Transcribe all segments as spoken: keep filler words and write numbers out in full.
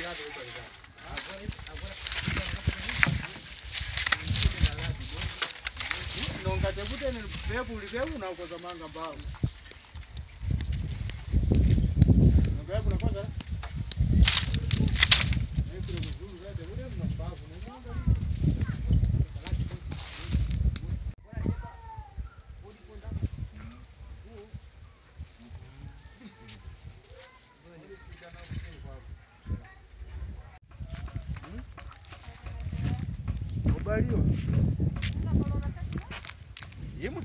Nonga tebute ni bebu libebu na uko zamanga mbao. Bebu na kwanza. Ndio mzuri zaidi tebute na mbao na mwanga. Obalio. Yemu.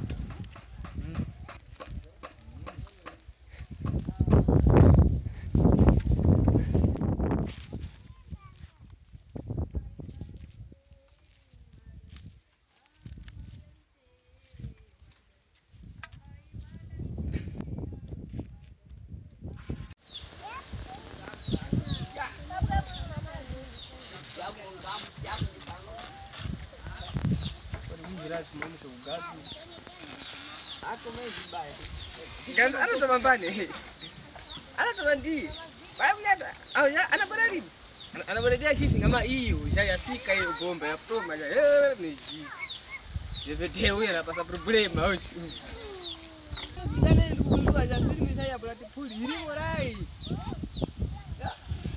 Kan ada teman bani. Ada teman di. Baik lihat. Oh ya, anak berani. Anak berani dia sih ngama iyo. Saya fika iyo bomba ya pro mas. Eh, niji. Jadi dia uya apa sa problema hoje. Jangan lupa aja film saya berarti full ini morai. Ya.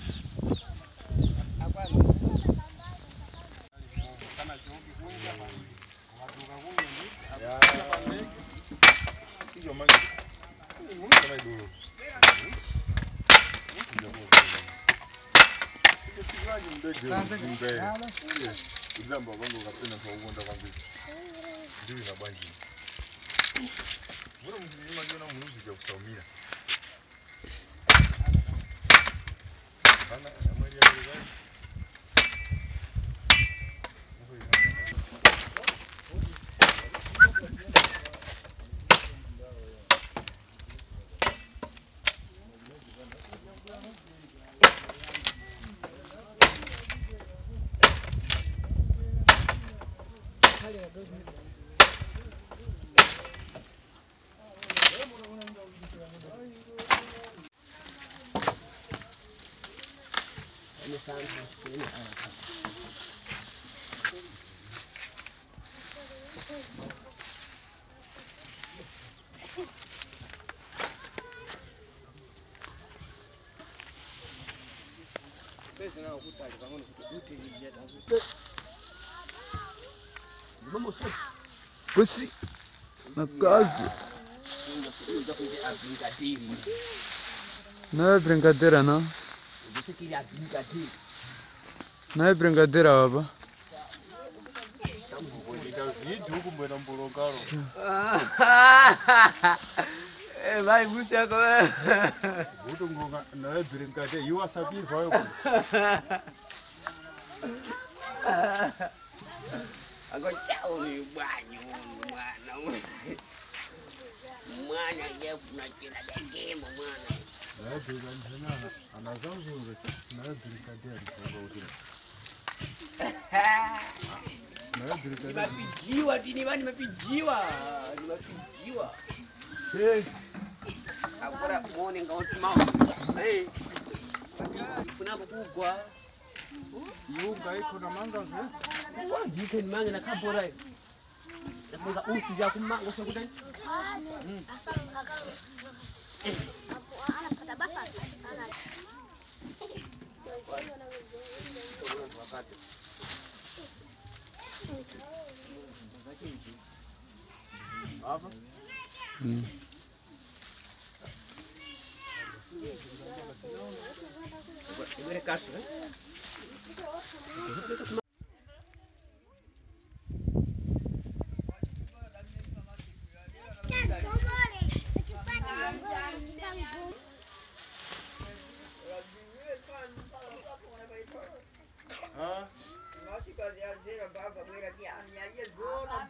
Apa? Kana jogi kunja ba. Waduga kunja ni. Ya. Hiyo mangi. Mungu sana duro. Kuzamba bango kapena kwa ugonda kabisa. Ndio na bangi. Bora mzima jiona mnuzi ya kusaumia. Bana Maria Gregori. Pesa na ukuta kama kuti vijeta. Vamos só. Pusi. Na casa. Não é brincadeira não. Você queria brincadeira. Não é brincadeira, baba. Eh, vai você agora. Buto ngonga na brincadeira. Eu sabia vai. Agora tchau meu banho, mano. Mano, eu não tira daqui, mano. Na brincadeira, anazangu na brincadeira kwa utira. Na brincadeira. Nimepijiwa, dini nimepijiwa. Nimepijiwa. Yes. Agora morning out mau. Eh. Kuna kukugwa. Yunga iko na manga zo. Jike ni manga na kabora. Nafunga usu ya kumanga sio kudani. Mm. Aku anak kata bapak. Anak. Apa? Hmm. Ini kasu. Ah, nós ficamos a baba, mira aqui, a minha ia zona,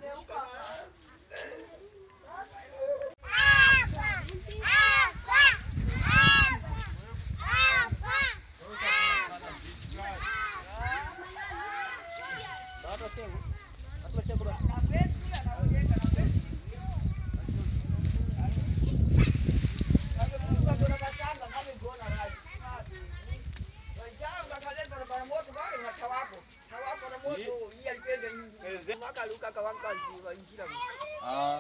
Ah.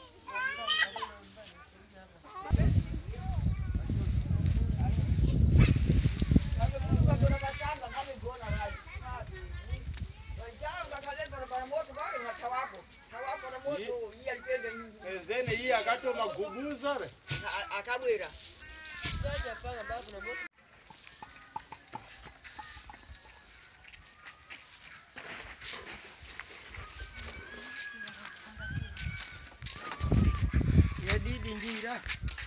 Ezene hii akatoma gubuza re. Akabwera. Yadidi njira.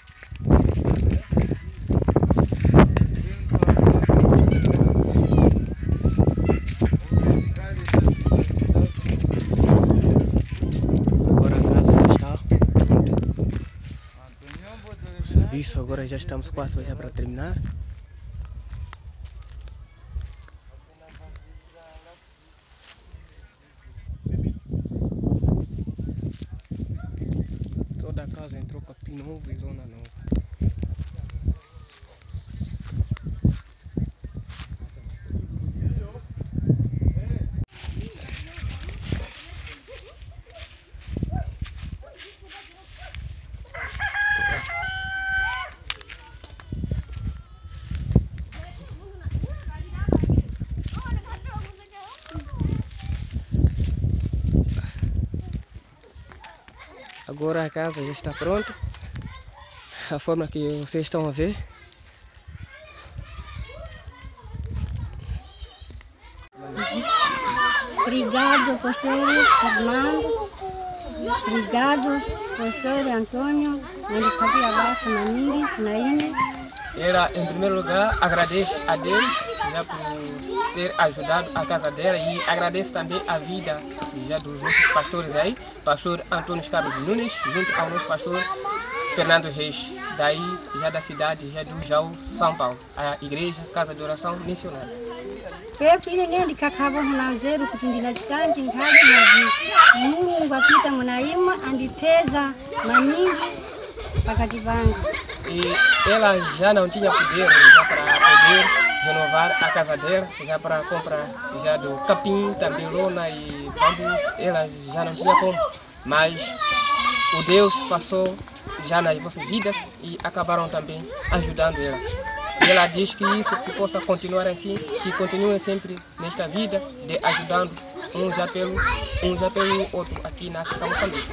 Serviço agora já estamos quase já para terminar. Toda a casa entrou capim novo e zona nova. Agora a casa já está pronta, a forma que vocês estão a ver. Obrigado, pastor Fernando. Obrigado, pastor Antônio. Onde fazia laço na Nini, na Ine. Ela, em primeiro lugar, agradece a Deus já por ter ajudado a casa dela e agradece também a vida já dos nossos pastores aí, pastor Antônio Carlos Nunes, junto ao nosso pastor Fernando Reis, daí já da cidade já do Jau, São Paulo, a igreja, casa de oração missionária. Eu filho nem de cacau na zero kutindina distante ngadi na Mungu apita munaima anditeza maningi pakati vangu. E ela já não tinha poder já para poder renovar a casa dela, já para comprar já do capim, também lona e bambus, ela já não tinha como, mas o Deus passou já nas vossas vidas e acabaram também ajudando ela. E ela diz que isso que possa continuar assim, que continue sempre nesta vida de ajudando um já pelo, um já pelo outro aqui na África Moçambique.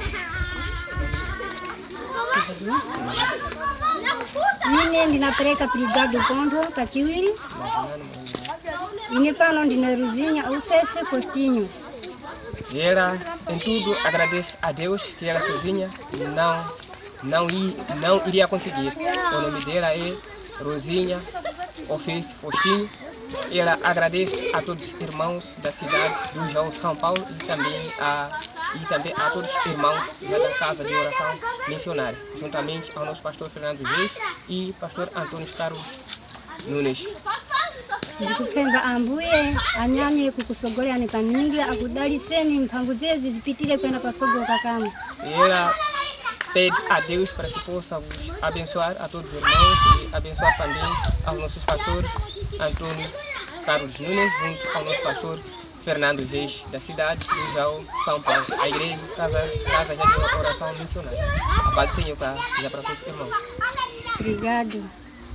Mine ndinapeleka brigado Pondo Kachiwiri. Ine pano ndinaruzinha ufese postinho. E ela em tudo agradece a Deus que ela sozinha não, não, não iria conseguir. O nome dela é Rosinha Office Postinho. Ela agradece a todos os irmãos da cidade do Jau, São Paulo e também a, e também a todos os irmãos da casa de oração missionária, juntamente ao nosso pastor Fernando Reis e pastor Antônio Carlos Nunes. Ndikupemba ambuye anyame kukusogolea nikaningila akudaliseni mpango zezi zipitile kwenda pasogo kakama. E ela pede a Deus para que possa vos abençoar a todos os irmãos e abençoar também aos nossos pastores Antônio Carlos Nunes, junto ao nosso pastor Fernando Reis, da cidade do Jau, São Paulo, a igreja, casa, casa já de oração missionária. A paz do Senhor para, já para todos os irmãos. Obrigado.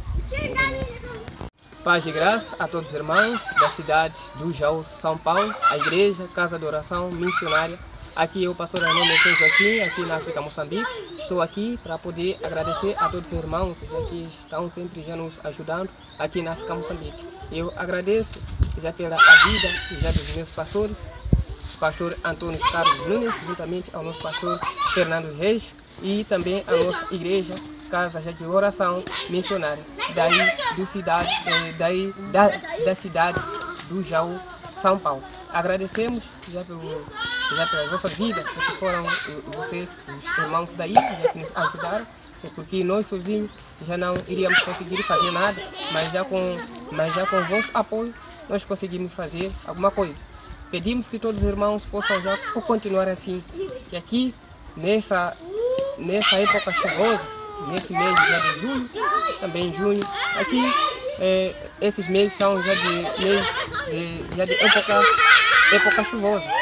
Paz e graça a todos os irmãos da cidade do Jau, São Paulo, a igreja, casa de oração missionária. Aqui eu, pastor Anônimo Joaquim, aqui na África Moçambique. Estou aqui para poder agradecer a todos os irmãos já que estão sempre já nos ajudando aqui na África Moçambique. Eu agradeço já pela vida já dos meus pastores, o pastor Antônio Carlos Nunes, juntamente ao nosso pastor Fernando Reis e também a nossa igreja, casa já de oração missionária, daí, do cidade, daí da, da cidade do Jau, São Paulo. Agradecemos já, pelo, já pela vossa vida, porque foram vocês, os irmãos daí, já que nos ajudaram, porque nós sozinhos já não iríamos conseguir fazer nada, mas já com, mas já com o vosso apoio nós conseguimos fazer alguma coisa. Pedimos que todos os irmãos possam já continuar assim, que aqui, nessa, nessa época chuvosa, nesse mês já de julho, também em junho, aqui é, esses meses são já de, mês de, já de época, época chuvosa.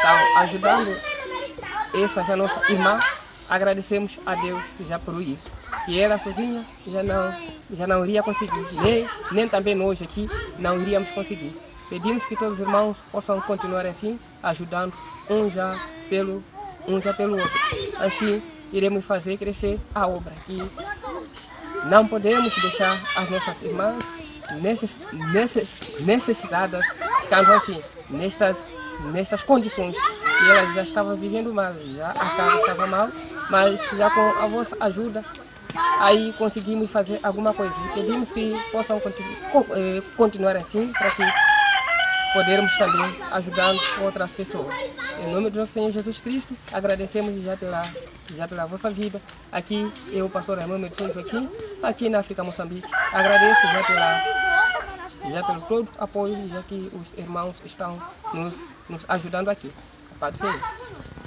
Então, ajudando essa já nossa irmã, agradecemos a Deus já por isso. Que ela sozinha já não, já não iria conseguir, nem, nem também nós aqui não iríamos conseguir. Pedimos que todos os irmãos possam continuar assim, ajudando um já pelo, um já pelo outro. Assim, iremos fazer crescer a obra. E não podemos deixar as nossas irmãs necess, necess, necessitadas, ficando assim, nestas, nestas condições. E elas já estavam vivendo mal, já a casa estava mal, mas já com a vossa ajuda, aí conseguimos fazer alguma coisa. E pedimos que possam continu, eh, continuar assim, para que podermos também ajudando outras pessoas. Em nome do nosso Senhor Jesus Cristo, agradecemos já pela, já pela vossa vida. Aqui, eu, pastor Raimundo Medicina Joaquim, aqui na África, Moçambique. Agradeço já, pela, já pelo todo apoio, já que os irmãos estão nos, nos ajudando aqui. A paz do Senhor.